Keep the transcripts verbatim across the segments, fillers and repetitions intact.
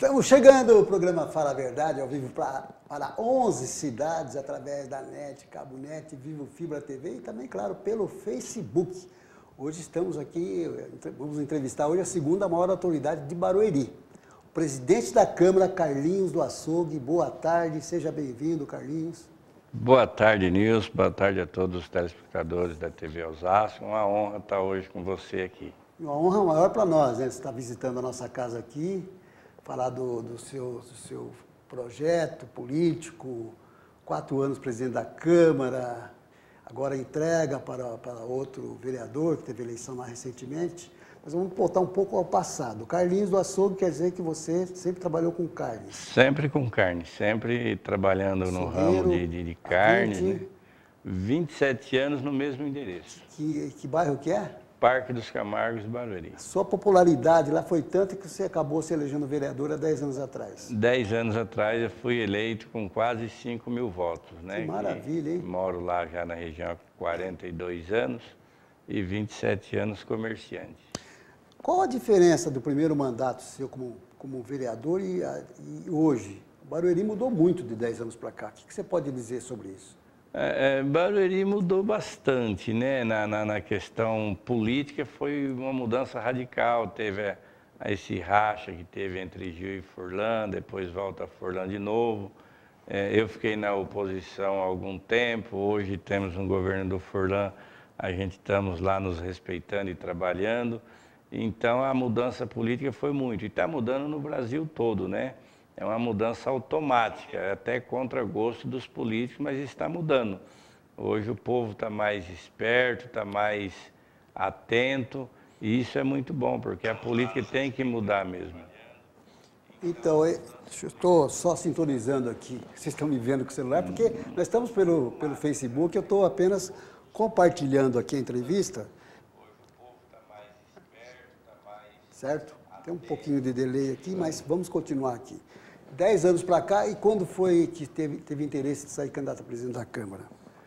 Estamos chegando, o programa Fala a Verdade, ao vivo pra, para onze cidades, através da NET, Cabo Net, Vivo Fibra T V e também, claro, pelo Facebook. Hoje estamos aqui, vamos entrevistar hoje a segunda maior autoridade de Barueri, o presidente da Câmara, Carlinhos do Açougue. Boa tarde, seja bem-vindo, Carlinhos. Boa tarde, Nilson. Boa tarde a todos os telespectadores da T V Osasco. Uma honra estar hoje com você aqui. Uma honra maior para nós, né? Você está visitando a nossa casa aqui, falar do, do, seu, do seu projeto político, quatro anos presidente da Câmara, agora entrega para, para outro vereador que teve eleição lá recentemente. Mas vamos voltar um pouco ao passado. Carlinhos do Açougue quer dizer que você sempre trabalhou com carnes. Sempre com carne, sempre trabalhando no ramo de, de, de carne. Né? vinte e sete anos no mesmo endereço. Que, que bairro que é? Parque dos Camargos, Barueri. Sua popularidade lá foi tanta que você acabou se elegendo vereador há dez anos atrás. Dez anos atrás eu fui eleito com quase cinco mil votos. Né? Que maravilha, hein? Moro lá já na região há quarenta e dois anos e vinte e sete anos comerciante. Qual a diferença do primeiro mandato seu como, como vereador e, e hoje? O Barueri mudou muito de dez anos para cá. O que você pode dizer sobre isso? É, é, Barueri mudou bastante, né? Na, na, na questão política foi uma mudança radical. Teve a, a esse racha que teve entre Gil e Furlan, depois volta a Furlan de novo. É, eu fiquei na oposição há algum tempo, hoje temos um governo do Furlan, a gente estamos lá nos respeitando e trabalhando. Então a mudança política foi muito, e está mudando no Brasil todo, né? É uma mudança automática, até contra gosto dos políticos, mas está mudando. Hoje o povo está mais esperto, está mais atento, e isso é muito bom, porque a política tem que mudar mesmo. Então, eu estou só sintonizando aqui, vocês estão me vendo com o celular, porque nós estamos pelo, pelo Facebook, eu estou apenas compartilhando aqui a entrevista. Certo? Tem um pouquinho de delay aqui, mas vamos continuar aqui. Dez anos para cá, e quando foi que teve, teve interesse de sair candidato a presidente da Câmara?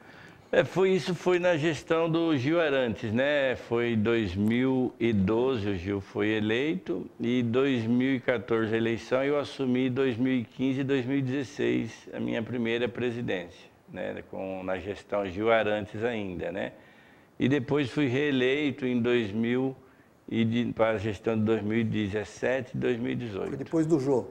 É, foi, isso foi na gestão do Gil Arantes, né? Foi em dois mil e doze o Gil foi eleito, e em dois mil e quatorze a eleição, eu assumi em dois mil e quinze e dois mil e dezesseis a minha primeira presidência, né? Com, na gestão Gil Arantes ainda, né? E depois fui reeleito em dois mil e de, para a gestão de dois mil e dezessete e dois mil e dezoito. Foi depois do Jô?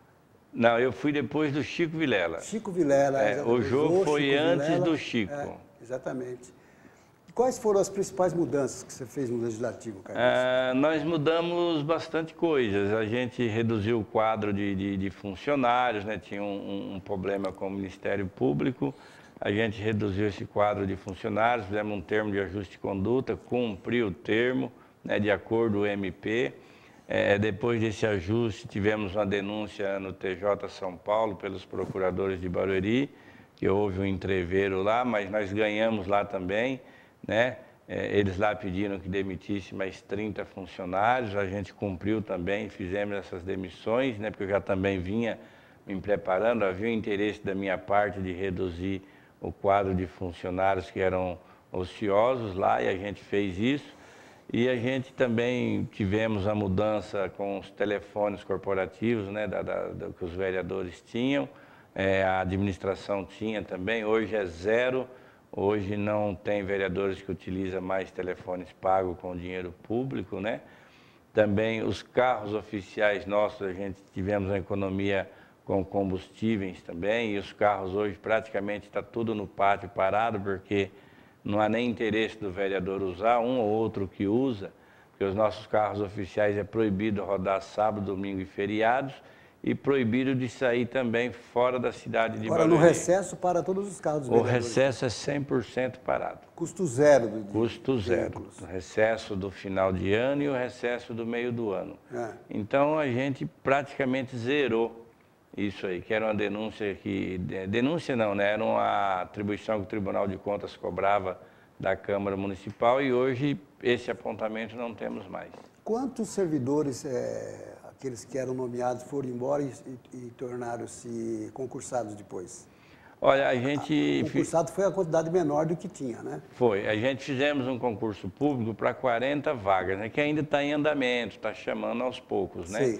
Não, eu fui depois do Chico Vilela. Chico Vilela. É, o Jô foi Chico antes Vilela, do Chico. É, exatamente. E quais foram as principais mudanças que você fez no Legislativo, Carlos? Ah, nós mudamos bastante coisas. A gente reduziu o quadro de, de, de funcionários, né? Tinha um, um problema com o Ministério Público. A gente reduziu esse quadro de funcionários, fizemos um termo de ajuste de conduta, cumpriu o termo, né, de acordo com o M P. É, depois desse ajuste, tivemos uma denúncia no T J São Paulo pelos procuradores de Barueri, que houve um entreveiro lá, mas nós ganhamos lá também, né? É, eles lá pediram que demitisse mais trinta funcionários, a gente cumpriu também, fizemos essas demissões, né? Porque eu já também vinha me preparando, havia o interesse da minha parte de reduzir o quadro de funcionários que eram ociosos lá, e a gente fez isso. E a gente também tivemos a mudança com os telefones corporativos, né, da, da, da, que os vereadores tinham, é, a administração tinha também, hoje é zero, hoje não tem vereadores que utilizam mais telefones pagos com dinheiro público, né? Também os carros oficiais nossos, a gente tivemos uma economia com combustíveis também, e os carros hoje praticamente está tudo no pátio parado, porque não há nem interesse do vereador usar, um ou outro que usa, porque os nossos carros oficiais é proibido rodar sábado, domingo e feriados, e proibido de sair também fora da cidade de Barueri. Agora, no recesso, para todos os carros dos O vereadores. recesso é cem por cento parado. Custo zero. Do, Custo zero. Veículos. O recesso do final de ano e o recesso do meio do ano. É. Então, a gente praticamente zerou isso aí, que era uma denúncia que... Denúncia não, né? Era uma atribuição que o Tribunal de Contas cobrava da Câmara Municipal, e hoje esse apontamento não temos mais. Quantos servidores, é, aqueles que eram nomeados, foram embora e, e, e tornaram-se concursados depois? Olha, a gente... O concursado foi a quantidade menor do que tinha, né? Foi. A gente fizemos um concurso público para quarenta vagas, né? Que ainda está em andamento, está chamando aos poucos, né? Sim.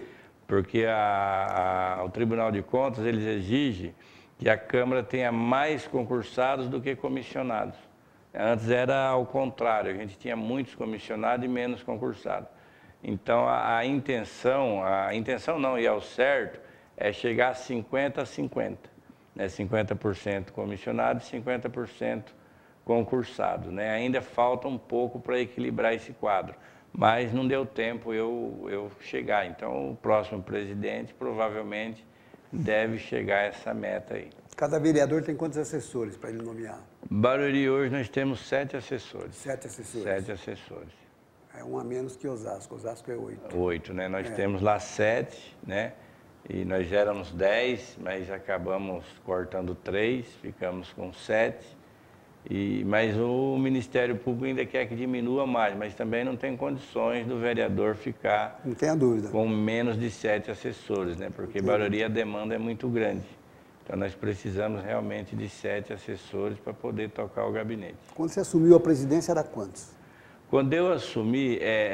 porque a, a, o Tribunal de Contas eles exige que a Câmara tenha mais concursados do que comissionados. Antes era ao contrário, a gente tinha muitos comissionados e menos concursados. Então a, a intenção, a intenção não, e ao certo, é chegar a cinquenta a cinquenta, né? cinquenta por cento comissionado e cinquenta por cento concursado, né? Ainda falta um pouco para equilibrar esse quadro, mas não deu tempo eu, eu chegar. Então o próximo presidente provavelmente deve chegar a essa meta aí. Cada vereador tem quantos assessores para ele nomear? Barueri hoje nós temos sete assessores. Sete assessores. Sete assessores. É um a menos que Osasco. Osasco é oito. Oito, né? Nós é. temos lá sete, né? E nós éramos dez, mas acabamos cortando três, ficamos com sete. E, mas o Ministério Público ainda quer que diminua mais, mas também não tem condições do vereador ficar não tenha dúvida. com menos de sete assessores, né? Porque Barueri a demanda é muito grande. Então nós precisamos realmente de sete assessores para poder tocar o gabinete. Quando você assumiu a presidência era quantos? Quando eu assumi,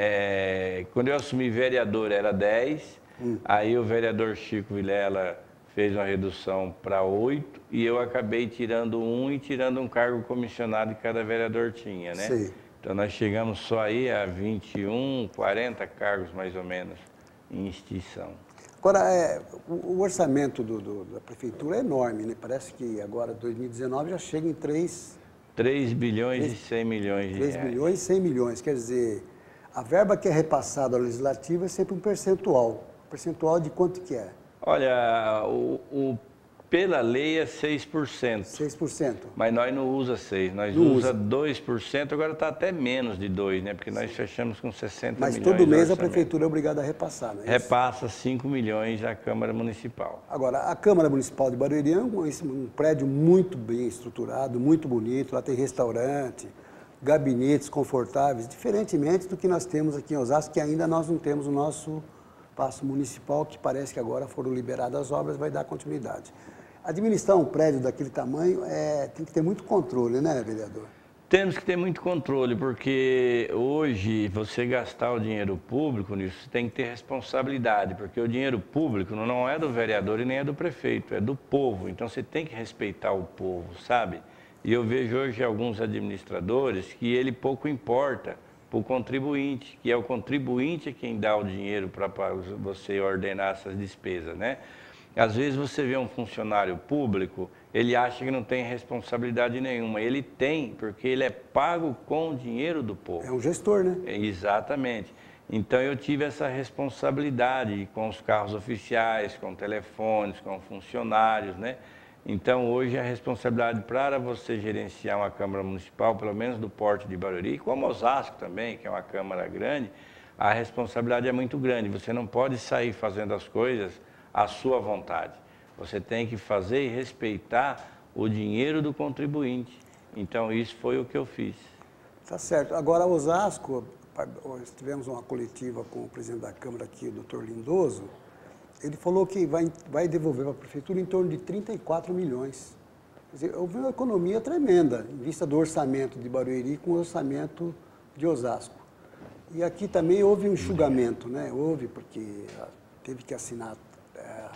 é, é, quando eu assumi vereador era dez, hum. Aí o vereador Chico Vilela fez uma redução para oito e eu acabei tirando um e tirando um cargo comissionado que cada vereador tinha, né? Sim. Então nós chegamos só aí a vinte e um, quarenta cargos mais ou menos em extinção. Agora, é, o, o orçamento do, do, da prefeitura é enorme, né? Parece que agora, dois mil e dezenove, já chega em três... três bilhões e cem milhões de reais. três bilhões e cem milhões, quer dizer, a verba que é repassada ao legislativo é sempre um percentual. Percentual de quanto que é? Olha, o, o, pela lei é seis por cento. seis por cento. Mas nós não usa seis, nós não usa dois por cento, agora está até menos de dois, né? Porque nós fechamos com sessenta milhões. Mas todo mês a prefeitura é obrigada a repassar, não é isso? Repassa cinco milhões à Câmara Municipal. Agora, a Câmara Municipal de Barueri é um, um prédio muito bem estruturado, muito bonito, lá tem restaurante, gabinetes confortáveis, diferentemente do que nós temos aqui em Osasco, que ainda nós não temos o nosso Paço Municipal, que parece que agora foram liberadas as obras, vai dar continuidade. Administrar um prédio daquele tamanho é, tem que ter muito controle, né, vereador? Temos que ter muito controle, porque hoje você gastar o dinheiro público nisso, você tem que ter responsabilidade, porque o dinheiro público não é do vereador e nem é do prefeito, é do povo. Então você tem que respeitar o povo, sabe? E eu vejo hoje alguns administradores que ele pouco importa para o contribuinte, que é o contribuinte quem dá o dinheiro para você ordenar essas despesas, né? Às vezes você vê um funcionário público, ele acha que não tem responsabilidade nenhuma. Ele tem, porque ele é pago com o dinheiro do povo. É um gestor, né? Exatamente. Então eu tive essa responsabilidade com os carros oficiais, com telefones, com funcionários, né? Então hoje a responsabilidade para você gerenciar uma Câmara Municipal, pelo menos do porte de Barueri, como Osasco também, que é uma Câmara grande, a responsabilidade é muito grande. Você não pode sair fazendo as coisas à sua vontade. Você tem que fazer e respeitar o dinheiro do contribuinte. Então, isso foi o que eu fiz. Tá certo. Agora, Osasco, tivemos uma coletiva com o presidente da Câmara aqui, o doutor Lindoso, ele falou que vai, vai devolver para a Prefeitura em torno de trinta e quatro milhões. Quer dizer, houve uma economia tremenda, em vista do orçamento de Barueri com o orçamento de Osasco. E aqui também houve um enxugamento, né? Houve, porque teve que assinar é,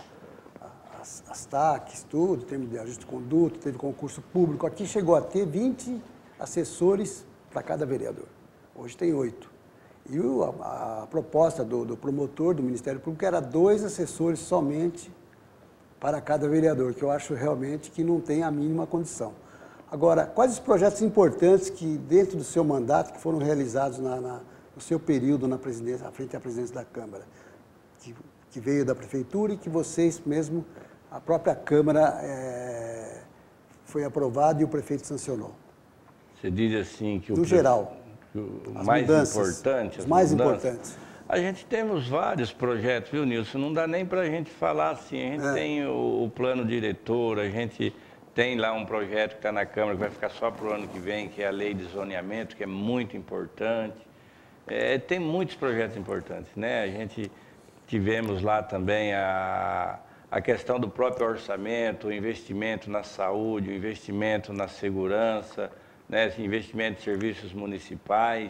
as, as T A Cs, tudo, termo de ajuste de conduta, teve concurso público. Aqui chegou a ter vinte assessores para cada vereador. Hoje tem oito. E o, a, a proposta do, do promotor do Ministério Público era dois assessores somente para cada vereador, que eu acho realmente que não tem a mínima condição. Agora, quais os projetos importantes que, dentro do seu mandato, que foram realizados na, na, no seu período na presidência, à frente da presidência da Câmara, que, que veio da Prefeitura e que vocês mesmo, a própria Câmara, é, foi aprovado e o prefeito sancionou? Você diz assim que o... No geral. O mais mudanças, importante, os mais mudanças. importantes. A gente temos vários projetos, viu, Nilson? Não dá nem para a gente falar assim. A gente é. tem o, o plano diretor, a gente tem lá um projeto que está na Câmara, que vai ficar só para o ano que vem, que é a lei de zoneamento, que é muito importante. É, tem muitos projetos importantes, né? A gente tivemos lá também a, a questão do próprio orçamento, o investimento na saúde, o investimento na segurança, né, investimento em serviços municipais.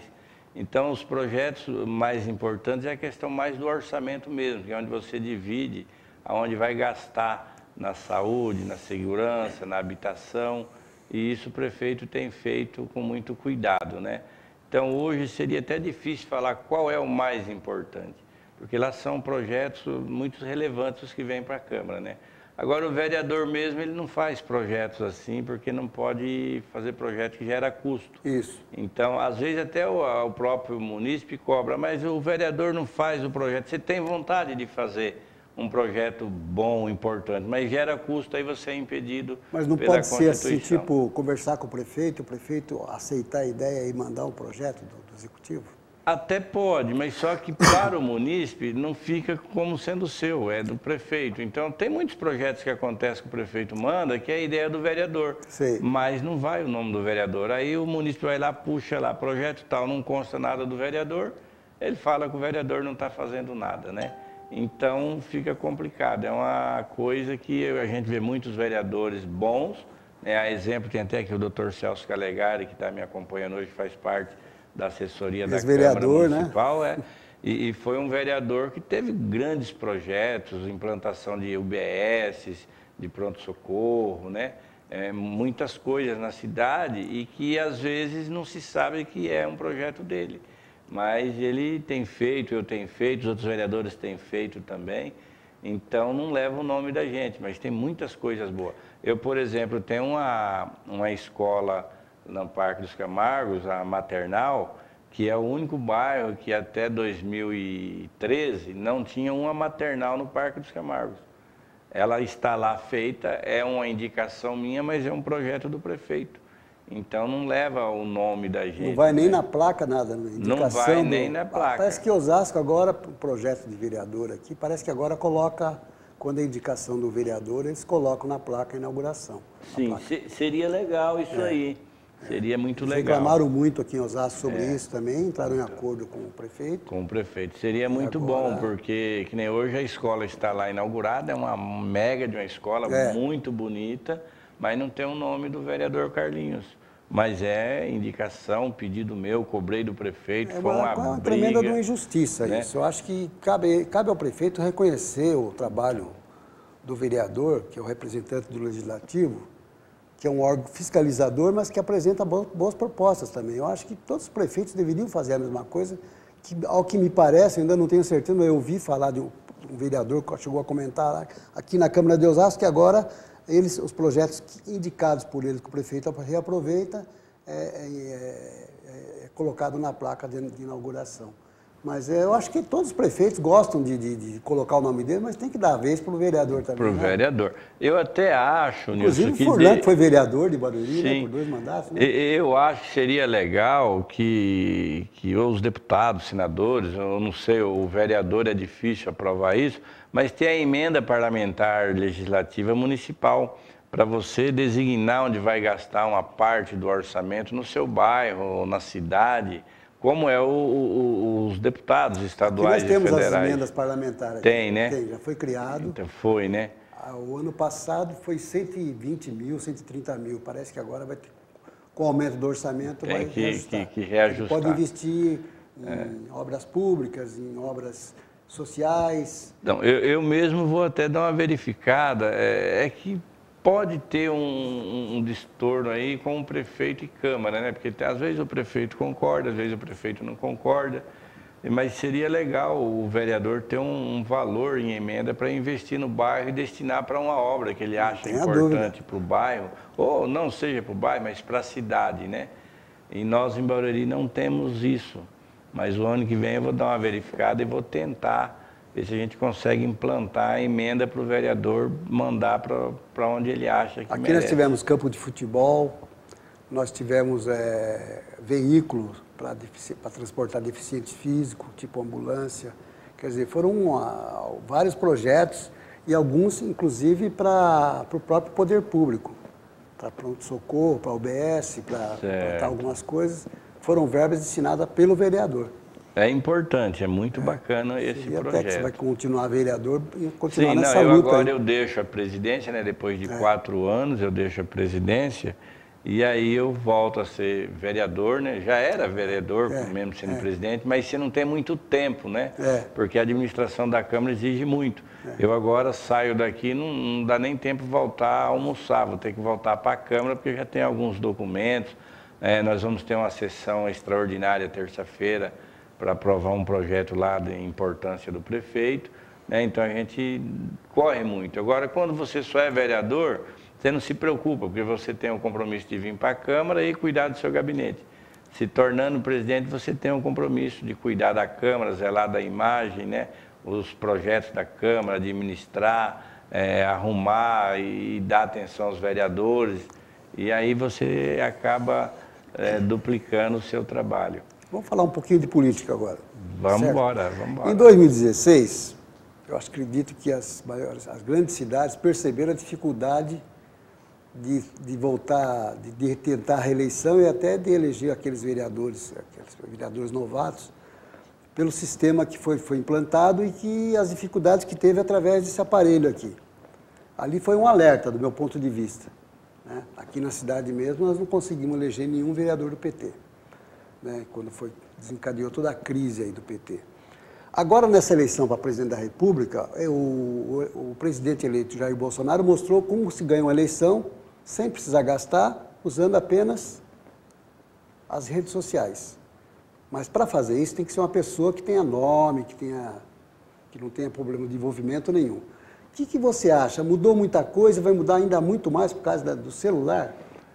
Então, os projetos mais importantes é a questão mais do orçamento mesmo, que é onde você divide, aonde vai gastar na saúde, na segurança, na habitação, e isso o prefeito tem feito com muito cuidado, né? Então, hoje seria até difícil falar qual é o mais importante, porque lá são projetos muito relevantes os que vêm para a Câmara, né? Agora, o vereador mesmo, ele não faz projetos assim, porque não pode fazer projeto que gera custo. Isso. Então, às vezes até o, o próprio munícipe cobra, mas o vereador não faz o projeto. Você tem vontade de fazer um projeto bom, importante, mas gera custo, aí você é impedido Mas não pela pode ser assim, Constituição. tipo, conversar com o prefeito, o prefeito aceitar a ideia e mandar um projeto do, do executivo? Até pode, mas só que para o munícipe não fica como sendo seu, é do prefeito. Então, tem muitos projetos que acontecem que o prefeito manda, que é a ideia do vereador. Sei. Mas não vai o nome do vereador. Aí o munícipe vai lá, puxa lá, projeto tal, não consta nada do vereador, ele fala que o vereador não está fazendo nada, né? Então, fica complicado. É uma coisa que a gente vê muitos vereadores bons, né? A exemplo, tem até aqui o doutor Celso Calegari, que está me acompanhando hoje, faz parte da assessoria da Câmara Municipal, né? é, e, e foi um vereador que teve grandes projetos, implantação de U B S, de pronto-socorro, né? É, muitas coisas na cidade e que às vezes não se sabe que é um projeto dele. Mas ele tem feito, eu tenho feito, os outros vereadores têm feito também, então não leva o nome da gente, mas tem muitas coisas boas. Eu, por exemplo, tenho uma, uma escola no Parque dos Camargos, a maternal, que é o único bairro que até dois mil e treze não tinha uma maternal no Parque dos Camargos. Ela está lá feita, é uma indicação minha, mas é um projeto do prefeito. Então não leva o nome da gente. Não vai nem né? na placa nada, na indicação. Não vai do... nem na placa. Parece que Osasco agora, um projeto de vereador aqui, parece que agora coloca, quando é indicação do vereador, eles colocam na placa a inauguração. Sim, placa. Se, seria legal isso é. aí. Seria muito Eles legal. reclamaram muito aqui em Osasco sobre É. isso também, entraram em acordo com o prefeito. Com o prefeito. Seria muito agora... bom, porque que nem hoje a escola está lá inaugurada, é uma mega de uma escola, é. muito bonita, mas não tem o nome do vereador Carlinhos. Mas é indicação, pedido meu, cobrei do prefeito, É foi uma, uma, é uma briga, tremenda de uma injustiça né? isso. Eu acho que cabe, cabe ao prefeito reconhecer o trabalho do vereador, que é o representante do Legislativo, que é um órgão fiscalizador, mas que apresenta boas, boas propostas também. Eu acho que todos os prefeitos deveriam fazer a mesma coisa, que, ao que me parece, ainda não tenho certeza, mas eu ouvi falar de um, um vereador que chegou a comentar aqui na Câmara de Osasco, que agora eles, os projetos indicados por eles, que o prefeito reaproveita, é, é, é, é colocado na placa de, de inauguração. Mas é, eu acho que todos os prefeitos gostam de, de, de colocar o nome dele, mas tem que dar a vez para o vereador também. Para o né? vereador. Eu até acho, Inclusive, Nilson, o Furlan, de... que foi vereador de Barueri, Sim. né, por dois mandatos. Né? Eu acho que seria legal que, que os deputados, senadores, eu não sei, o vereador é difícil aprovar isso, mas tem a emenda parlamentar legislativa municipal para você designar onde vai gastar uma parte do orçamento no seu bairro ou na cidade, como é o, o, os deputados estaduais e federais. Aqui nós temos as emendas parlamentares. Tem, né? Tem, já foi criado. Então foi, né? O ano passado foi cento e vinte mil, cento e trinta mil. Parece que agora vai ter, com o aumento do orçamento, Tem vai que, reajustar. que, que reajustar. Ele pode investir em é. obras públicas, em obras sociais. Então, eu, eu mesmo vou até dar uma verificada. É, é que pode ter um, um, um distorno aí com o prefeito e Câmara, né? Porque às vezes o prefeito concorda, às vezes o prefeito não concorda. Mas seria legal o vereador ter um, um valor em emenda para investir no bairro e destinar para uma obra que ele acha importante para o bairro, ou não seja para o bairro, mas para a cidade, né? E nós em Barueri não temos isso. Mas o ano que vem eu vou dar uma verificada e vou tentar ver se a gente consegue implantar a emenda para o vereador mandar para onde ele acha que Aqui merece. nós tivemos campo de futebol, nós tivemos é, veículos para transportar deficientes físicos, tipo ambulância. Quer dizer, foram uh, vários projetos e alguns, inclusive, para o próprio poder público. Para pronto-socorro, para U B S, para algumas coisas. Foram verbas destinadas pelo vereador. É importante, é muito é, bacana esse projeto. projeto. Até que você vai continuar vereador e continuar Sim, nessa não, eu luta. Agora aí. eu deixo a presidência, né? Depois de é. quatro anos eu deixo a presidência E aí eu volto a ser vereador, né? Já era vereador, é, mesmo sendo é. presidente, mas você não tem muito tempo, né? É. Porque a administração da Câmara exige muito. É. Eu agora saio daqui, não, não dá nem tempo de voltar a almoçar, vou ter que voltar para a Câmara, porque já tem alguns documentos. É, nós vamos ter uma sessão extraordinária terça-feira para aprovar um projeto lá de importância do prefeito, né? Então a gente corre muito. Agora, quando você só é vereador, você não se preocupa, porque você tem o compromisso de vir para a Câmara e cuidar do seu gabinete. Se tornando presidente, você tem um compromisso de cuidar da Câmara, zelar da imagem, né? Os projetos da Câmara, administrar, é, arrumar e dar atenção aos vereadores. E aí você acaba é, duplicando o seu trabalho. Vamos falar um pouquinho de política agora. Vamos embora, vamos embora. Em dois mil e dezesseis, eu acredito que as, maiores, as grandes cidades perceberam a dificuldade De, de voltar, de, de tentar a reeleição e até de eleger aqueles vereadores, aqueles vereadores novatos, pelo sistema que foi, foi implantado e que as dificuldades que teve através desse aparelho aqui. Ali foi um alerta, do meu ponto de vista, né? Aqui na cidade mesmo, nós não conseguimos eleger nenhum vereador do P T, né? Quando foi, desencadeou toda a crise aí do P T. Agora, nessa eleição para presidente da República, o, o, o presidente eleito Jair Bolsonaro mostrou como se ganha uma eleição sem precisar gastar, usando apenas as redes sociais. Mas para fazer isso tem que ser uma pessoa que tenha nome, que, tenha, que não tenha problema de envolvimento nenhum. O que, que você acha? Mudou muita coisa, vai mudar ainda muito mais por causa da, do celular?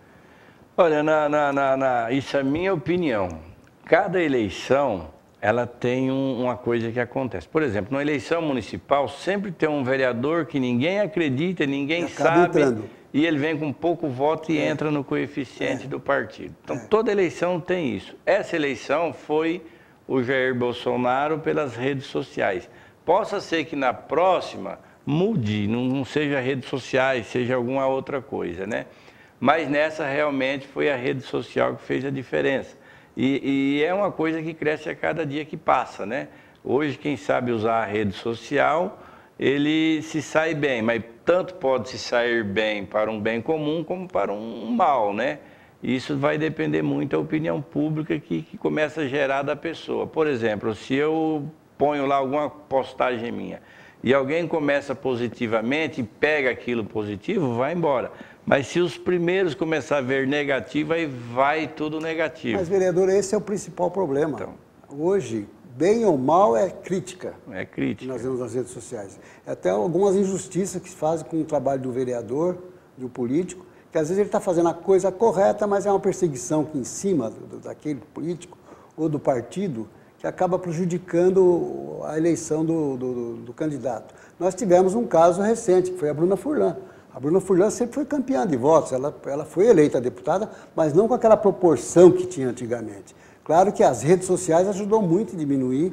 Olha, na, na, na, na, isso é a minha opinião. Cada eleição, ela tem um, uma coisa que acontece. Por exemplo, na eleição municipal, sempre tem um vereador que ninguém acredita, ninguém sabe, entrando. E ele vem com pouco voto e é. entra no coeficiente é. do partido. Então, é. toda eleição tem isso. Essa eleição foi o Jair Bolsonaro pelas redes sociais. Possa ser que na próxima mude, não, não seja redes sociais, seja alguma outra coisa, né? Mas nessa realmente foi a rede social que fez a diferença. E, e é uma coisa que cresce a cada dia que passa, né? Hoje, quem sabe usar a rede social, ele se sai bem, mas tanto pode se sair bem para um bem comum como para um mal, né? Isso vai depender muito da opinião pública que, que começa a gerar da pessoa. Por exemplo, se eu ponho lá alguma postagem minha e alguém começa positivamente e pega aquilo positivo, vai embora. Mas se os primeiros começarem a ver negativo, aí vai tudo negativo. Mas, vereador, esse é o principal problema. Então, hoje, bem ou mal, é crítica. É crítica. Que nós vemos nas redes sociais. Até algumas injustiças que se fazem com o trabalho do vereador, do político, que às vezes ele está fazendo a coisa correta, mas é uma perseguição que em cima do, daquele político ou do partido que acaba prejudicando a eleição do, do, do candidato. Nós tivemos um caso recente, que foi a Bruna Furlan. A Bruna Furlan sempre foi campeã de votos, ela, ela foi eleita deputada, mas não com aquela proporção que tinha antigamente. Claro que as redes sociais ajudou muito a diminuir,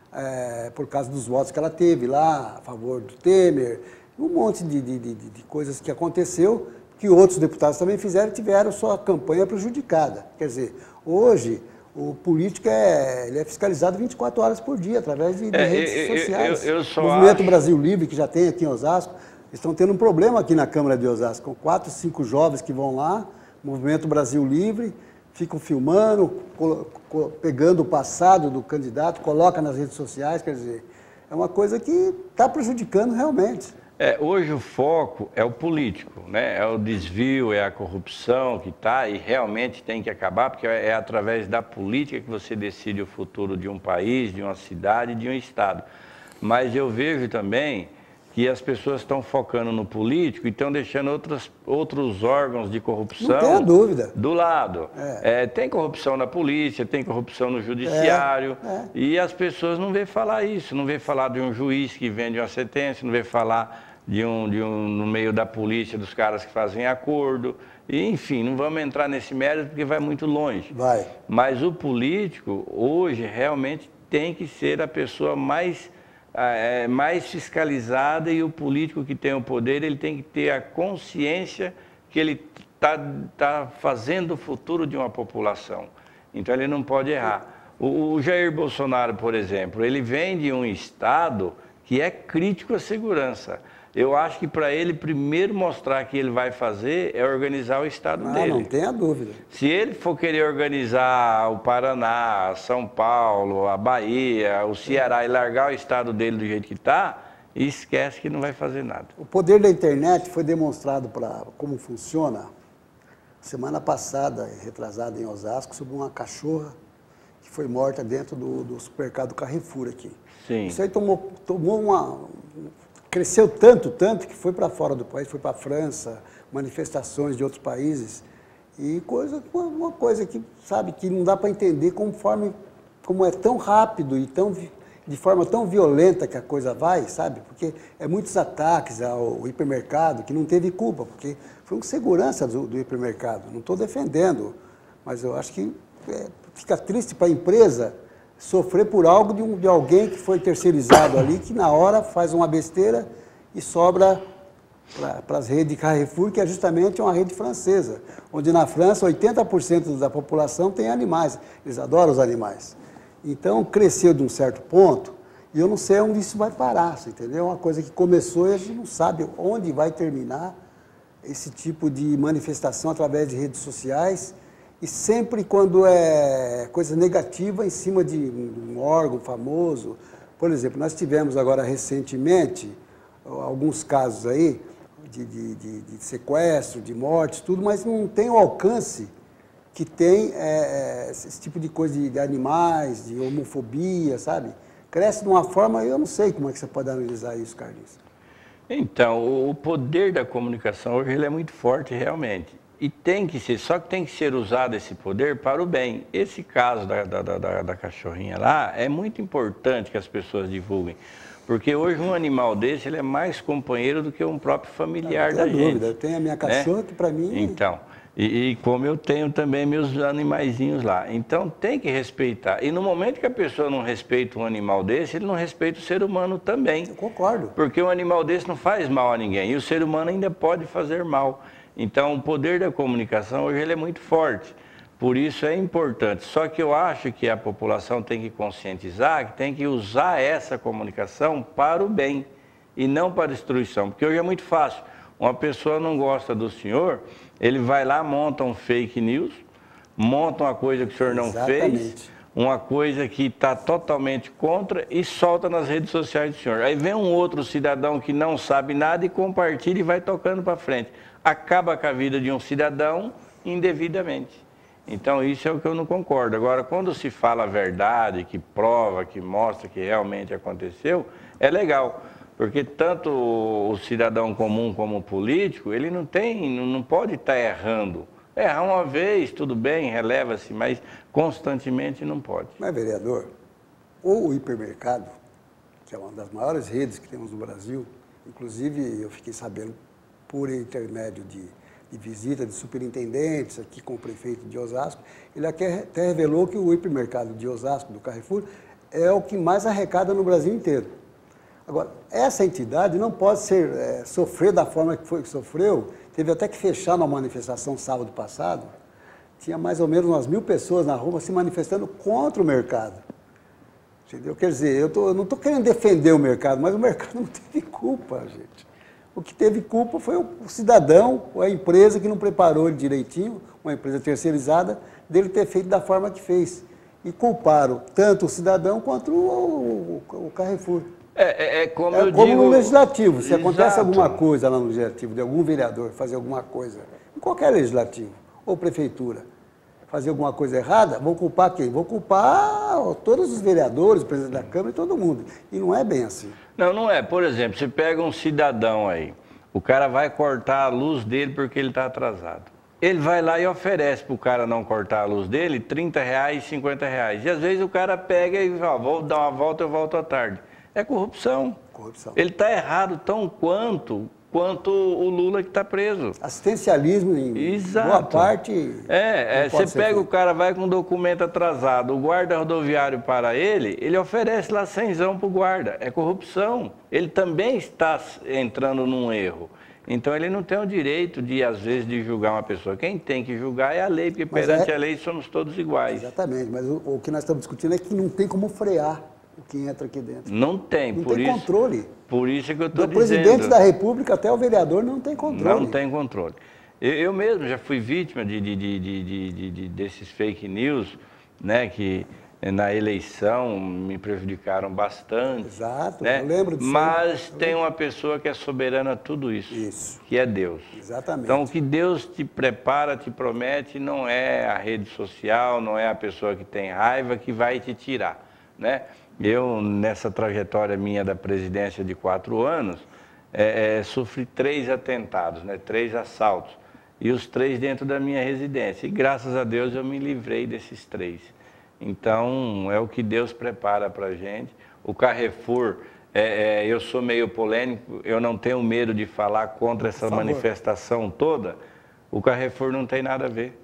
é, por causa dos votos que ela teve lá, a favor do Temer, um monte de, de, de, de coisas que aconteceu, que outros deputados também fizeram e tiveram sua campanha prejudicada. Quer dizer, hoje o político é, ele é fiscalizado vinte e quatro horas por dia, através de, de é, redes eu, sociais. Eu, eu, eu só o Movimento acho... Brasil Livre, que já tem aqui em Osasco, estão tendo um problema aqui na Câmara de Osasco, com quatro, cinco jovens que vão lá, Movimento Brasil Livre, ficam filmando, pegando o passado do candidato, coloca nas redes sociais, quer dizer, é uma coisa que está prejudicando realmente. É, hoje o foco é o político, né? É o desvio, é a corrupção que está e realmente tem que acabar, porque é através da política que você decide o futuro de um país, de uma cidade, de um estado. Mas eu vejo também que as pessoas estão focando no político e estão deixando outros, outros órgãos de corrupção Não tenha dúvida. do lado. É. É, tem corrupção na polícia, tem corrupção no judiciário, é, é. e as pessoas não vê falar isso, não vê falar de um juiz que vende uma sentença, não vê falar de um, de um no meio da polícia, dos caras que fazem acordo, e, enfim, não vamos entrar nesse mérito porque vai muito longe. Vai. Mas o político, hoje, realmente tem que ser a pessoa mais... É mais fiscalizada, e o político que tem o poder, ele tem que ter a consciência que ele está tá fazendo o futuro de uma população. Então ele não pode errar. O, o Jair Bolsonaro, por exemplo, ele vem de um estado que é crítico à segurança. Eu acho que para ele primeiro mostrar que ele vai fazer é organizar o estado ah, dele. Não tenha dúvida. Se ele for querer organizar o Paraná, São Paulo, a Bahia, o Ceará e largar o estado dele do jeito que está, esquece que não vai fazer nada. O poder da internet foi demonstrado para como funciona semana passada, retrasada em Osasco, sobre uma cachorra que foi morta dentro do, do supermercado Carrefour aqui. Sim. Isso aí tomou, tomou uma... cresceu tanto, tanto, que foi para fora do país, foi para a França, manifestações de outros países, e coisa, uma coisa que, sabe, que não dá para entender conforme, como é tão rápido e tão, de forma tão violenta que a coisa vai, sabe? Porque é muitos ataques ao hipermercado que não teve culpa, porque foi um segurança do, do hipermercado. Não estou defendendo, mas eu acho que é, fica triste para a empresa sofrer por algo de, um, de alguém que foi terceirizado ali, que na hora faz uma besteira e sobra para as redes de Carrefour, que é justamente uma rede francesa, onde na França oitenta por cento da população tem animais, eles adoram os animais. Então cresceu de um certo ponto e eu não sei onde isso vai parar, você entendeu? É uma coisa que começou e a gente não sabe onde vai terminar esse tipo de manifestação através de redes sociais, e sempre quando é coisa negativa em cima de um órgão famoso. Por exemplo, nós tivemos agora recentemente alguns casos aí de, de, de, de sequestro, de mortes, tudo, mas não tem o alcance que tem é, esse tipo de coisa de, de animais, de homofobia, sabe? Cresce de uma forma, eu não sei como é que você pode analisar isso, Carlinhos. Então, o poder da comunicação hoje ele é muito forte realmente. E tem que ser, só que tem que ser usado esse poder para o bem. Esse caso da, da, da, da cachorrinha lá, é muito importante que as pessoas divulguem. Porque hoje um animal desse, ele é mais companheiro do que um próprio familiar da gente. Não tem dúvida, eu tenho a minha cachorra, né? Que para mim... Então, e, e como eu tenho também meus animaizinhos lá. Então tem que respeitar. E no momento que a pessoa não respeita um animal desse, ele não respeita o ser humano também. Eu concordo. Porque um animal desse não faz mal a ninguém. E o ser humano ainda pode fazer mal. Então, o poder da comunicação hoje ele é muito forte, por isso é importante. Só que eu acho que a população tem que conscientizar, que tem que usar essa comunicação para o bem e não para a destruição, porque hoje é muito fácil. Uma pessoa não gosta do senhor, ele vai lá, monta um fake news, monta uma coisa que o senhor não Exatamente. fez, uma coisa que está totalmente contra e solta nas redes sociais do senhor. Aí vem um outro cidadão que não sabe nada e compartilha e vai tocando para frente. Acaba com a vida de um cidadão indevidamente. Então, isso é o que eu não concordo. Agora, quando se fala a verdade, que prova, que mostra que realmente aconteceu, é legal. Porque tanto o cidadão comum como o político, ele não tem, não pode estar errando. Errar uma vez, tudo bem, releva-se, mas constantemente não pode. Mas, vereador, o hipermercado, que é uma das maiores redes que temos no Brasil, inclusive eu fiquei sabendo por intermédio de, de visita de superintendentes aqui com o prefeito de Osasco, ele até revelou que o hipermercado de Osasco, do Carrefour, é o que mais arrecada no Brasil inteiro. Agora, essa entidade não pode ser, é, sofrer da forma que foi que sofreu. Teve até que fechar na manifestação sábado passado. Tinha mais ou menos umas mil pessoas na rua se manifestando contra o mercado. Entendeu? Quer dizer, eu, tô, eu não estou querendo defender o mercado, mas o mercado não teve culpa, gente. O que teve culpa foi o cidadão, ou a empresa que não preparou ele direitinho, uma empresa terceirizada, dele ter feito da forma que fez. E culparam tanto o cidadão quanto o, o, o Carrefour. É, é, é como é eu como digo... no legislativo, se Exato. Acontece alguma coisa lá no legislativo, de algum vereador fazer alguma coisa, em qualquer legislativo, ou prefeitura, fazer alguma coisa errada, vou culpar quem? Vou culpar todos os vereadores, o presidente da Câmara e todo mundo. E não é bem assim. Não, não é. Por exemplo, você pega um cidadão aí, o cara vai cortar a luz dele porque ele está atrasado. Ele vai lá e oferece para o cara não cortar a luz dele trinta reais, cinquenta reais. E às vezes o cara pega e fala, vou dar uma volta, eu volto à tarde. É corrupção. Corrupção. Ele está errado tão quanto, quanto o Lula que está preso. Assistencialismo em Exato. Boa parte. É, é você pega feito. O cara, vai com um documento atrasado, o guarda rodoviário para ele, ele oferece lá cenzão para o guarda. É corrupção. Ele também está entrando num erro. Então ele não tem o direito de, às vezes, de julgar uma pessoa. Quem tem que julgar é a lei, porque mas perante é... a lei somos todos iguais. Exatamente, mas o, o que nós estamos discutindo é que não tem como frear. o que entra aqui dentro. Não tem. Não por tem isso, controle. Por isso é que eu estou Do dizendo. presidente da República até o vereador não tem controle. Não tem controle. Eu, eu mesmo já fui vítima de, de, de, de, de, de, desses fake news, né, que na eleição me prejudicaram bastante. Exato, né? eu lembro disso. Mas tem uma pessoa que é soberana a tudo isso, isso, que é Deus. Exatamente. Então, o que Deus te prepara, te promete, não é a rede social, não é a pessoa que tem raiva que vai te tirar, né? Eu, nessa trajetória minha da presidência de quatro anos, é, é, sofri três atentados, né? Três assaltos, e os três dentro da minha residência. E graças a Deus eu me livrei desses três. Então, é o que Deus prepara para a gente. O Carrefour, é, é, eu sou meio polêmico, eu não tenho medo de falar contra essa manifestação toda. O Carrefour não tem nada a ver.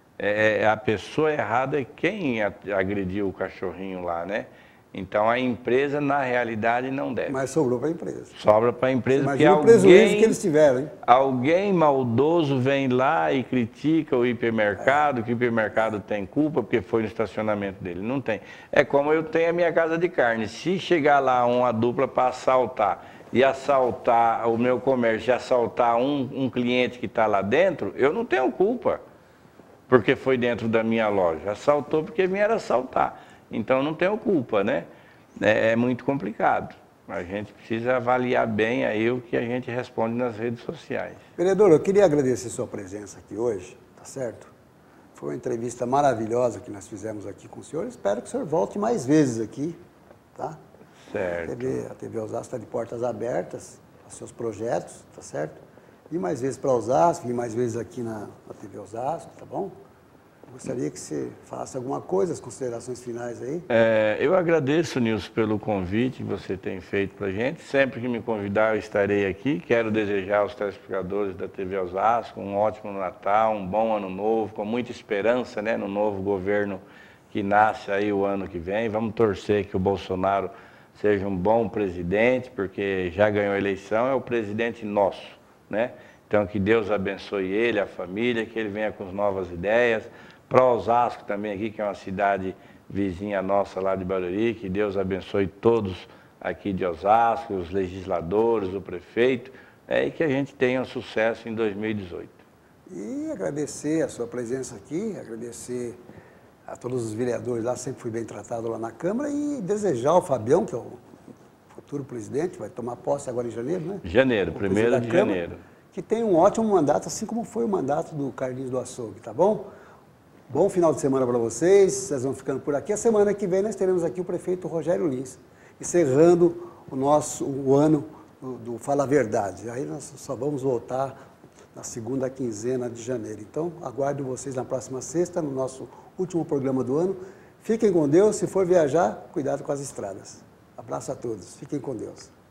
É, a pessoa errada é quem agrediu o cachorrinho lá, né? Então, a empresa, na realidade, não deve. Mas sobrou para a empresa. Sobra para a empresa, porque imagina o alguém, prejuízo que eles tiveram, hein? Alguém maldoso vem lá e critica o hipermercado, é. que o hipermercado tem culpa porque foi no estacionamento dele. Não tem. É como eu tenho a minha casa de carne. Se chegar lá uma dupla para assaltar e assaltar o meu comércio, e assaltar um, um cliente que está lá dentro, eu não tenho culpa, porque foi dentro da minha loja. Assaltou porque vieram assaltar. Então, não tenho culpa, né? É, é muito complicado. A gente precisa avaliar bem aí o que a gente responde nas redes sociais. Vereador, eu queria agradecer sua presença aqui hoje, tá certo? Foi uma entrevista maravilhosa que nós fizemos aqui com o senhor. Espero que o senhor volte mais vezes aqui, tá? Certo. A T V, a T V Osasco está de portas abertas aos seus projetos, tá certo? E mais vezes para Osasco, e mais vezes aqui na, na T V Osasco, tá bom? Gostaria que você falasse alguma coisa, as considerações finais aí. É, eu agradeço, Nilson, pelo convite que você tem feito para a gente. Sempre que me convidar, eu estarei aqui. Quero desejar aos telespectadores da T V Osasco um ótimo Natal, um bom ano novo, com muita esperança, né, no novo governo que nasce aí o ano que vem. Vamos torcer que o Bolsonaro seja um bom presidente, porque já ganhou a eleição, é o presidente nosso, né? Então, que Deus abençoe ele, a família, que ele venha com novas ideias. Para Osasco também aqui, que é uma cidade vizinha nossa lá de Barueri, que Deus abençoe todos aqui de Osasco, os legisladores, o prefeito, é, e que a gente tenha sucesso em dois mil e dezoito. E agradecer a sua presença aqui, agradecer a todos os vereadores lá, sempre fui bem tratado lá na Câmara, e desejar ao Fabião, que é o futuro presidente, vai tomar posse agora em janeiro, né? Janeiro, primeiro de janeiro. Que tenha um ótimo mandato, assim como foi o mandato do Carlinhos do Açougue, tá bom? Bom final de semana para vocês, vocês vão ficando por aqui. A semana que vem nós teremos aqui o prefeito Rogério Lins, encerrando o nosso o ano do, do Fala a Verdade. Aí nós só vamos voltar na segunda quinzena de janeiro. Então, aguardo vocês na próxima sexta, no nosso último programa do ano. Fiquem com Deus, se for viajar, cuidado com as estradas. Abraço a todos, fiquem com Deus.